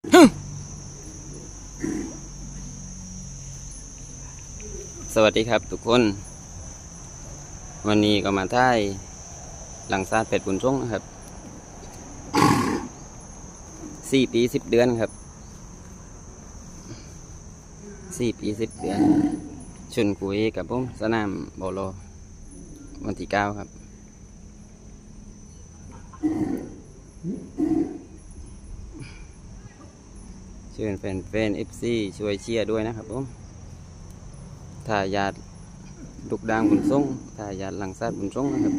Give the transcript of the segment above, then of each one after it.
สวัสดีครับทุกคนวันนี้ก็มาท่ายหลังซาดเป็ดบุญช่งนะครับ4 ปี 10 เดือนครับ4 ปี 10 เดือนชนกุยกับผมสนามบอลวันที่ 9ครับเชิญแฟนๆ FC ช่วยเชียร์ด้วยนะครับผมทายาทลูกด่างบุญส่งทายาทหลังซาดบุญส่งนะครับ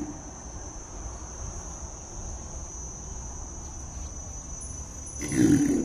ฮึ